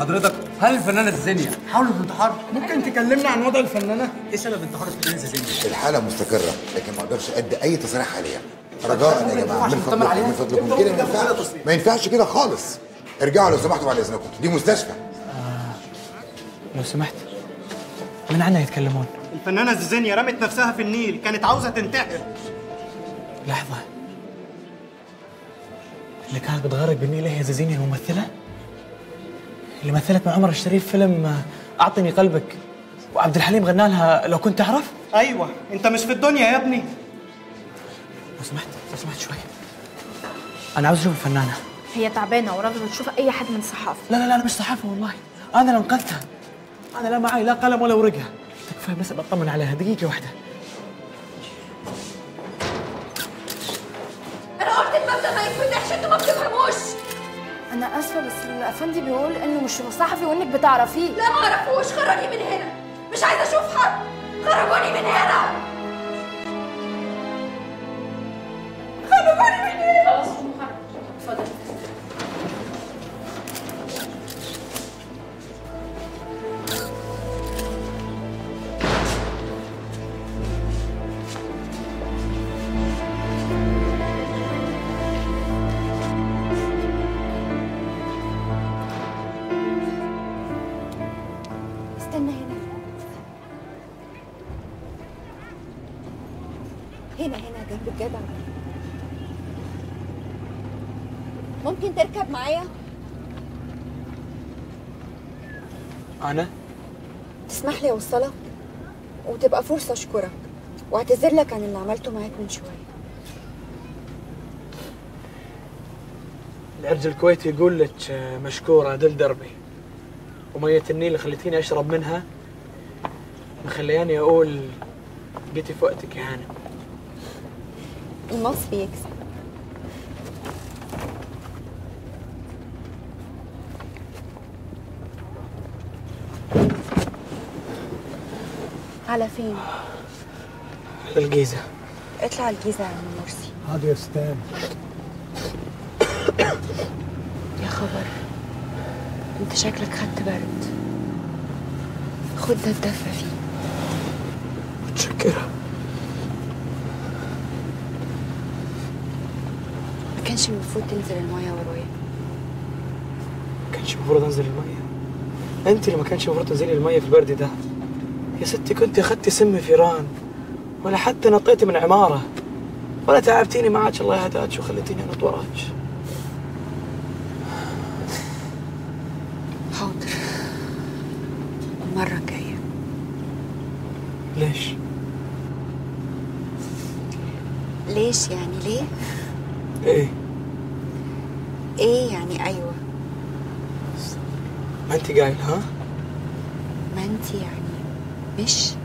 حضرتك، هل الفنانه زينيا حاولت الانتحار؟ ممكن تكلمنا عن وضع الفنانه؟ ايه سبب انتحار الفنانه زينيا؟ الحاله مستقره لكن ما اقدرش ادي اي تصريح حاليا. رجاء يا جماعه من فضلكم من فضلكم كده ما ينفعش، ما ينفعش كده خالص. ارجعوا لو سمحتوا بعد اذنكم، دي مستشفى. لو سمحت، من عنا يتكلمون؟ الفنانة زيزينيا رمت نفسها في النيل، كانت عاوزة تنتحر. لحظة، اللي كانت بتغرق بالنيل هي زيزينيا الممثلة؟ اللي مثلت مع عمر الشريف فيلم أعطني قلبك وعبد الحليم غنى لها لو كنت أعرف؟ أيوة، أنت مش في الدنيا يا ابني. لو سمحت شوي، أنا عاوز أشوف الفنانة. هي تعبانة ورافضة تشوف أي حد من الصحافة. لا أنا مش صحافة والله، أنا اللي انقذتها. أنا لا معي لا قلم ولا ورقة. تكفى بس بطمن عليها دقيقة واحدة. أنا قلت الباب ده ما يتفتحش، أنتوا ما بتفهموش. أنا آسفة بس الأفندي بيقول إنه مش صحفي وإنك بتعرفيه. لا ما أعرفوش، خرجي من هنا، مش عايزة أشوف حد، خرجوني من هنا. خرجوني من هنا. خلاص اتفضل. استنى هنا جنب الجدع. ممكن تركب معايا؟ أنا؟ تسمح لي أوصلك وتبقى فرصة أشكرك واعتذر لك عن اللي عملته معاك من شوية. العرج الكويتي يقول لك مشكورة دل دربي، ومية النيل اللي خليتيني أشرب منها مخلياني أقول جيتي في وقتك يا هانم. المصري يكسب. على فين؟ على الجيزة. اطلع الجيزة يا عم مرسي. هادي يا استاذ. يا خبر، انت شكلك خدت برد، خد ده اتدفى فيه. متشكرة. ما كانش المفروض تنزل المايه ورايا. ما كانش المفروض انزل المية؟ انت اللي ما كانش المفروض تنزلي المية في البرد ده يا ستي. كنت اخدتي سم فيران، ولا حتى نطيتي من عمارة، ولا تعبتيني معاك الله يهداك وخليتيني انط وراك. حاضر، المرة الجاية. ليش؟ ليش يعني ليه؟ ايه؟ ايه يعني ايوه. ما انت قايل ها؟ ما انت يعني مش